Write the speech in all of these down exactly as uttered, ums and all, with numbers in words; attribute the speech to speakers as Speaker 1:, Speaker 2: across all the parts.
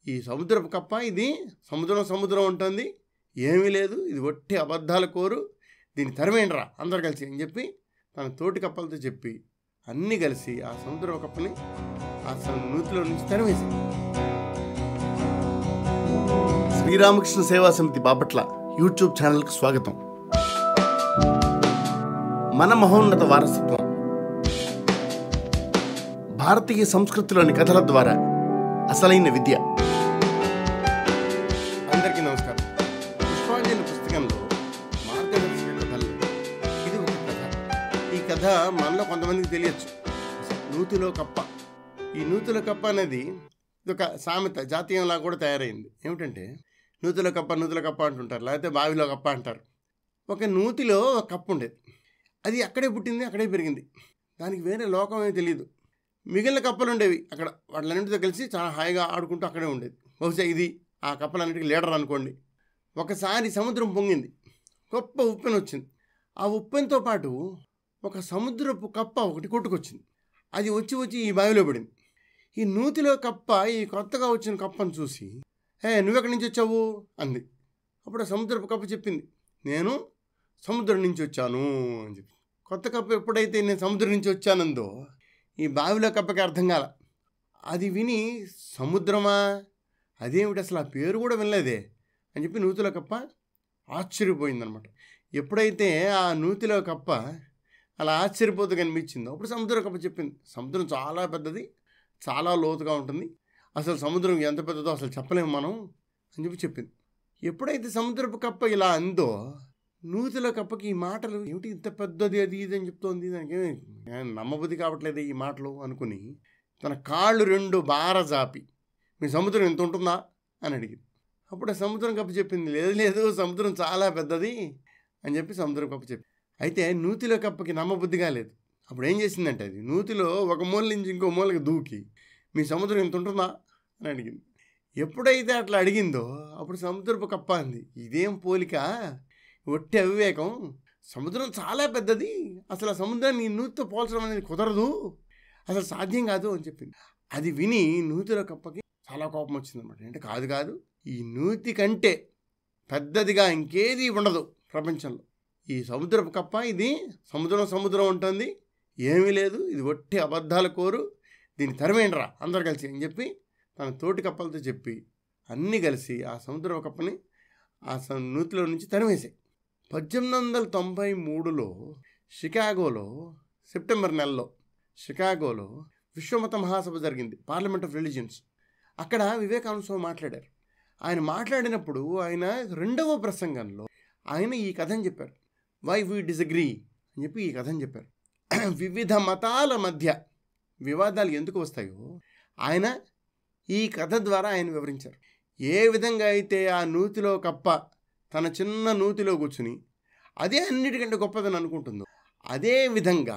Speaker 1: ఈ సముద్రపు కప్ప ఇది సముద్రం సముద్రం ఉంటుంది, ఏమీ లేదు, ఇది ఒట్టి అబద్ధాల కోరు, దీన్ని తరిమేండ్రా అందరు కలిసి అని చెప్పి తన తోటి కప్పలతో చెప్పి అన్నీ కలిసి ఆ సముద్రపు కప్పని ఆ నూతిలో నుంచి తరిమేసి. శ్రీరామకృష్ణ సేవా సమితి బాపట్ల యూట్యూబ్ ఛానల్కి స్వాగతం. మన మహోన్నత వారసత్వం భారతీయ సంస్కృతిలోని కథల ద్వారా అసలైన విద్య. అందరికీ నమస్కారం. పుష్పాంజలి పుస్తకంలో మార్గదర్శక కథల్లో ఇది ఒక కథ. ఈ కథ మనలో కొంతమందికి తెలియచ్చు. నూతిలో కప్ప. ఈ నూతిలో కప్ప అనేది ఇది ఒక సామెత, జాతీయంలా కూడా తయారైంది. ఏమిటంటే నూతిలో కప్ప నూతిలో కప్ప అంటుంటారు, లేకపోతే బావిలో కప్ప అంటారు. ఒక నూతిలో ఒక కప్ప ఉండేది. అది అక్కడే పుట్టింది, అక్కడే పెరిగింది. దానికి వేరే లోకం ఏమీ తెలియదు. మిగిలిన కప్పలు ఉండేవి అక్కడ, వాటిలన్నింటితో కలిసి చాలా హాయిగా ఆడుకుంటూ అక్కడే ఉండేది. బహుశా ఇది ఆ కప్పలన్నిటికీ లీడర్ అనుకోండి. ఒకసారి సముద్రం పొంగింది, గొప్ప ఉప్పెన వచ్చింది. ఆ ఉప్పెనతో పాటు ఒక సముద్రపు కప్ప ఒకటి కొట్టుకొచ్చింది. అది వచ్చి వచ్చి ఈ బావిలో పడింది. ఈ నూతిలో కప్ప ఈ కొత్తగా వచ్చిన కప్పను చూసి, హే నువ్వెక్కడి నుంచి వచ్చావు అంది. అప్పుడు సముద్రపు కప్ప చెప్పింది, నేను సముద్రం నుంచి వచ్చాను అని చెప్పి. కొత్త కప్ప ఎప్పుడైతే నేను సముద్రం నుంచి వచ్చానందో ఈ బావిలో కప్పకి అర్థం కాల. అది విని సముద్రమా, అదేమిటి అసలు ఆ పేరు కూడా వినలేదే అని చెప్పి నూతిలో కప్ప ఆశ్చర్యపోయిందనమాట. ఎప్పుడైతే ఆ నూతిలో కప్ప అలా ఆశ్చర్యపోతూ కనిపించిందో అప్పుడు సముద్రం కప్ప చెప్పింది, సముద్రం చాలా పెద్దది, చాలా లోతుగా ఉంటుంది, అసలు సముద్రం ఎంత పెద్దదో అసలు చెప్పలేము మనం అని చెప్పి చెప్పింది. ఎప్పుడైతే సముద్రపు కప్ప ఇలా అందో నూతిలో కప్పకి ఈ మాటలు ఏమిటి ఇంత పెద్దది అది ఇది అని చెప్తోంది, దానికి నమ్మబుద్ధి కావట్లేదు ఈ మాటలు అనుకుని తన కాళ్ళు రెండు బార జాపి, మీ సముద్రం ఎంత ఉంటుందా అని అడిగింది. అప్పుడు సముద్రం కప్ప చెప్పింది, లేదు లేదు సముద్రం చాలా పెద్దది అని చెప్పి సముద్రం కప్ప చెప్పి. అయితే నూతిలో కప్పకి నమ్మబుద్ధిగా లేదు. అప్పుడు ఏం చేసిందంటే అది నూతిలో ఒక మూల నుంచి ఇంకో మూలకి దూకి, మీ సముద్రం ఎంత ఉంటుందా అని అడిగింది. ఎప్పుడైతే అట్లా అడిగిందో అప్పుడు సముద్రపు కప్ప అంది, ఇదేం పోలిక, ఒట్టి అవివేకం, సముద్రం చాలా పెద్దది, అసలు ఆ సముద్రాన్ని నూతితో పోల్చడం అనేది కుదరదు, అసలు సాధ్యం కాదు అని చెప్పింది. అది విని నూతిలో కప్పకి చాలా కోపం వచ్చిందన్నమాట. అంటే కాదు కాదు ఈ నూతి కంటే పెద్దదిగా ఇంకేది ఉండదు ప్రపంచంలో. ఈ సముద్రపు కప్ప ఇది సముద్రం సముద్రం ఉంటుంది, ఏమీ లేదు, ఇది ఒట్టి అబద్ధాల కోరు, దీన్ని తరిమేండ్రా అందరు కలిసి అని చెప్పి తన తోటి కప్పలతో చెప్పి అన్నీ కలిసి ఆ సముద్రపు కప్పని ఆ నూతిలో నుంచి తరిమేసాయి. పద్దెనిమిది వందల తొంభై మూడులో షికాగోలో సెప్టెంబర్ నెలలో షికాగోలో విశ్వమత మహాసభ జరిగింది, పార్లమెంట్ ఆఫ్ రిలీజియన్స్. అక్కడ వివేకానంద స్వామి మాట్లాడారు. ఆయన మాట్లాడినప్పుడు ఆయన రెండవ ప్రసంగంలో ఆయన ఈ కథని చెప్పారు, వై వీ డిసగ్రీ అని చెప్పి ఈ కథని చెప్పారు. వివిధ మతాల మధ్య వివాదాలు ఎందుకు వస్తాయో ఆయన ఈ కథ ద్వారా ఆయన వివరించారు. ఏ విధంగా అయితే ఆ నూతిలో కప్ప తన చిన్న నూతిలో కూర్చుని అదే అన్నిటికంటే గొప్పదని అనుకుంటుందో, అదే విధంగా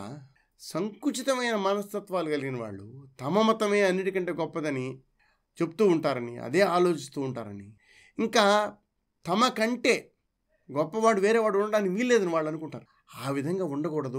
Speaker 1: సంకుచితమైన మనస్తత్వాలు కలిగిన వాళ్ళు తమ మతమే అన్నిటికంటే గొప్పదని చెప్తూ ఉంటారని, అదే ఆలోచిస్తూ ఉంటారని, ఇంకా తమ కంటే గొప్పవాడు వేరేవాడు ఉండడానికి వీల్లేదని వాళ్ళు అనుకుంటారు. ఆ విధంగా ఉండకూడదు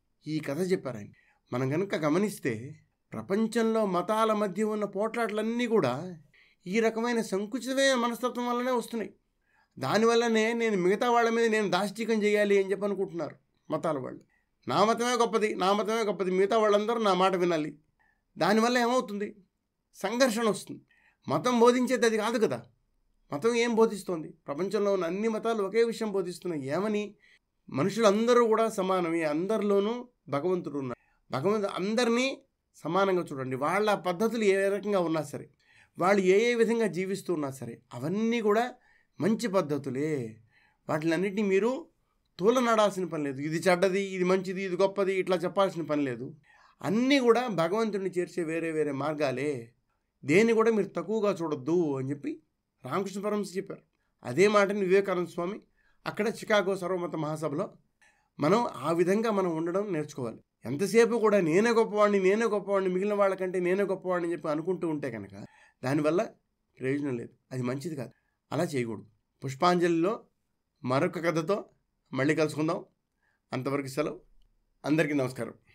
Speaker 1: ఈ కథ చెప్పారు ఆయన. మనం కనుక గమనిస్తే ప్రపంచంలో మతాల మధ్య ఉన్న పోట్లాట్లన్నీ కూడా ఈ రకమైన సంకుచితమైన మనస్తత్వం వల్లనే వస్తున్నాయి. దానివల్లనే నేను మిగతా వాళ్ళ మీద నేను దాష్టికం చేయాలి అని చెప్పి అనుకుంటున్నారు మతాల వాళ్ళు. నా మతమే గొప్పది, నా మతమే గొప్పది, మిగతా వాళ్ళందరూ నా మాట వినాలి. దానివల్ల ఏమవుతుంది, సంఘర్షణ వస్తుంది. మతం బోధించేది అది కాదు కదా. మతం ఏం బోధిస్తోంది? ప్రపంచంలో ఉన్న అన్ని మతాలు ఒకే విషయం బోధిస్తున్నాయి. ఏమని? మనుషులందరూ కూడా సమానమే, అందరిలోనూ భగవంతుడు ఉన్నాడు, భగవంతుడు అందరినీ సమానంగా చూడండి. వాళ్ళ పద్ధతులు ఏ రకంగా ఉన్నా సరే, వాళ్ళు ఏ ఏ విధంగా జీవిస్తూ ఉన్నా సరే, అవన్నీ కూడా మంచి పద్ధతులే. వాటిలన్నింటినీ మీరు తూలనాడాల్సిన పని లేదు. ఇది చెడ్డది, ఇది మంచిది, ఇది గొప్పది ఇట్లా చెప్పాల్సిన పని లేదు. అన్నీ కూడా భగవంతుడిని చేర్చే వేరే వేరే మార్గాలే. దేన్ని కూడా మీరు తక్కువగా చూడొద్దు అని చెప్పి రామకృష్ణ పరమహంస చెప్పారు. అదే మాటని వివేకానంద స్వామి అక్కడ షికాగో సర్వమత మహాసభలో మనం ఆ విధంగా మనం ఉండడం నేర్చుకోవాలి. ఎంతసేపు కూడా నేనే గొప్పవాడిని నేనే గొప్పవాడిని మిగిలిన వాళ్ళకంటే నేనే గొప్పవాడిని చెప్పి అనుకుంటూ ఉంటే కనుక దానివల్ల ప్రయోజనం లేదు, అది మంచిది కాదు. అలా చేయకూడదు. పుష్పాంజలిలో మరొక కథతో మళ్ళీ కలుసుకుందాం. అంతవరకు సెలవు. అందరికీ నమస్కారం.